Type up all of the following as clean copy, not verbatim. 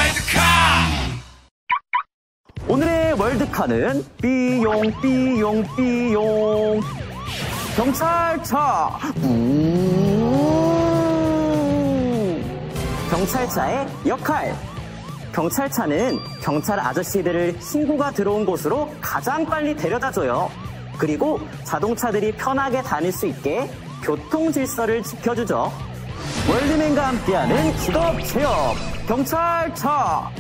오늘의 월드카는 삐용 경찰차. 경찰차의 역할. 경찰차는 경찰 아저씨들을 신고가 들어온 곳으로 가장 빨리 데려다줘요. 그리고 자동차들이 편하게 다닐 수 있게 교통 질서를 지켜주죠. 월드맨과 함께하는 직업 체험 경찰차.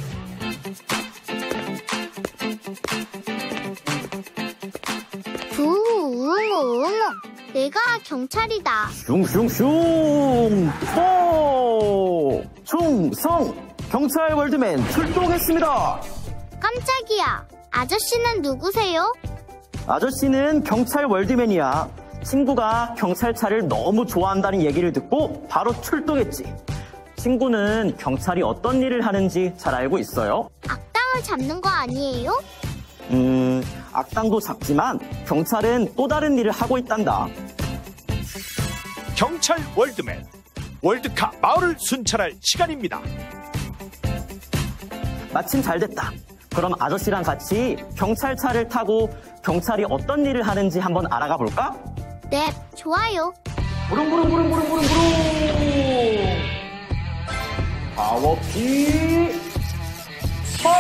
내가 경찰이다. 슝슝슝 뽀 충성 경찰 월드맨 출동했습니다. 깜짝이야. 아저씨는 누구세요? 아저씨는 경찰 월드맨이야. 친구가 경찰차를 너무 좋아한다는 얘기를 듣고 바로 출동했지. 친구는 경찰이 어떤 일을 하는지 잘 알고 있어요? 악당을 잡는 거 아니에요? 악당도 잡지만 경찰은 또 다른 일을 하고 있단다. 경찰 월드맨, 월드카 마을을 순찰할 시간입니다. 마침 잘 됐다. 그럼 아저씨랑 같이 경찰차를 타고 경찰이 어떤 일을 하는지 한번 알아가 볼까? 네, 좋아요. 부릉부릉부릉부릉부릉부릉 파워키 파.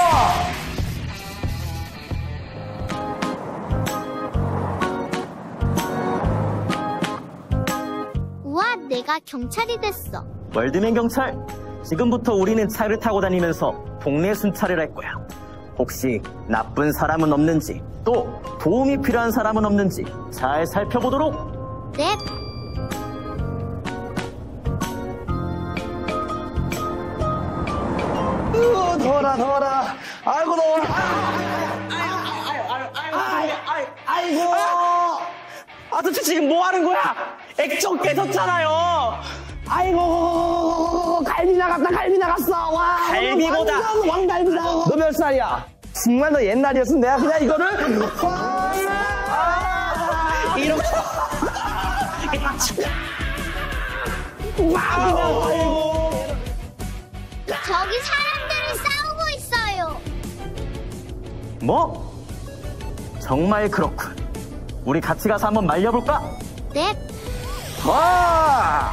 우와, 내가 경찰이 됐어. 월드맨 경찰, 지금부터 우리는 차를 타고 다니면서 동네 순찰을 할 거야. 혹시 나쁜 사람은 없는지, 또 도움이 필요한 사람은 없는지 잘 살펴보도록. 네. 더워라. 아이고, 더워라. 아이고. 아저씨 지금 뭐 하는 거야? 액정 깨졌잖아요. 아이고, 갈비 나갔어. 와. 갈비보다. 완전 왕갈비다. 너 몇 살이야? 정말 너 옛날이었으면 내가 그냥 이거를. 이렇게. 아이고. 저기 사람들이 싸우고 있어요. 뭐? 정말 그렇군. 우리 같이 가서 한번 말려볼까? 네. 와!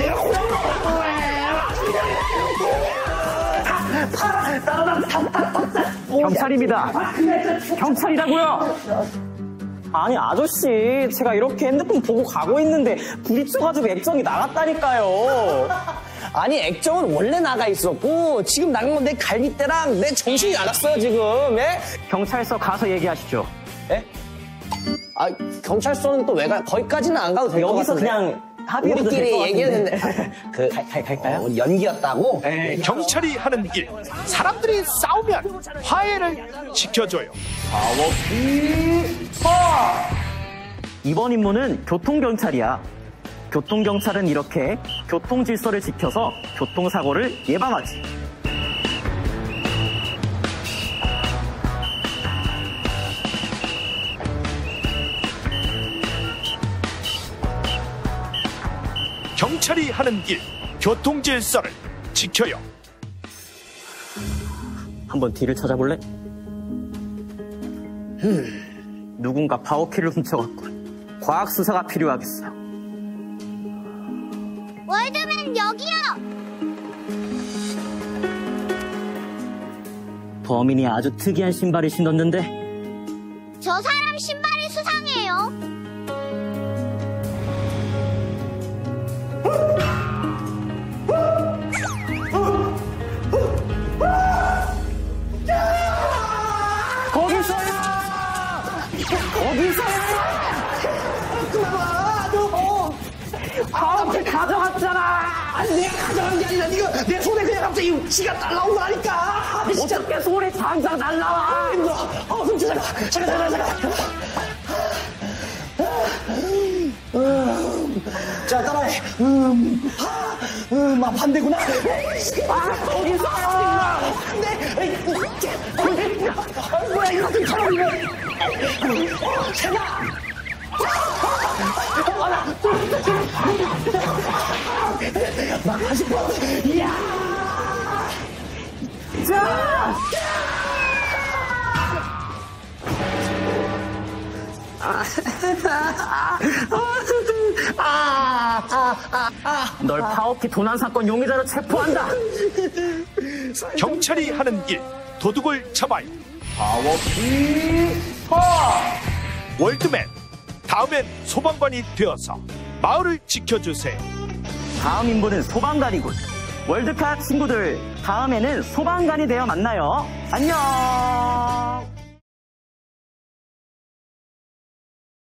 경찰입니다. 경찰이라고요? 아니 아저씨, 제가 이렇게 핸드폰 보고 가고 있는데 부딪혀가지고 액정이 나갔다니까요. 아니, 액정은 원래 나가 있었고, 지금 나간 건 내 갈비대랑 내 정신이 나갔어요, 지금. 예? 경찰서 가서 얘기하시죠. 예? 아, 경찰서는 또 왜 가? 거기까지는 안 가도 될 것 같은데. 여기서 그냥 합의해도 될 것 우리끼리 같은데. 얘기했는데. 갈까요? 우리 연기였다고? 네. 경찰이 하는 일, 사람들이 싸우면 화해를 지켜줘요. 이번 임무는 교통경찰이야. 교통경찰은 이렇게 교통질서를 지켜서 교통사고를 예방하지. 경찰이 하는 일, 교통질서를 지켜요. 한번 뒤를 찾아볼래? 누군가 파워키를 훔쳐갔군. 과학수사가 필요하겠어. 월드맨 여기요. 범인이 아주 특이한 신발을 신었는데 저 사람 신발이 수상해요. 거기서요! 파워키 가져갔잖아! 아니, 내가 가져간 게 아니라, 니가 내 손에 그냥 갑자기 지가 날라온 거라니까! 어떻게 손에 장장 날라와! 힘들어. 잠깐. 자, 따라해. 반대구나. 거기서요! 반대. 뭐야, 이거 어떻게 사람이야. 제가. 막 40번. 이야. 자! 널 파워키 도난 사건 용의자로 체포한다. 경찰이 하는 일, 도둑을 잡아요. 파워키 월드맨, 다음엔 소방관이 되어서 마을을 지켜주세요. 다음 인물은 소방관이군. 월드카 친구들, 다음에는 소방관이 되어 만나요. 안녕.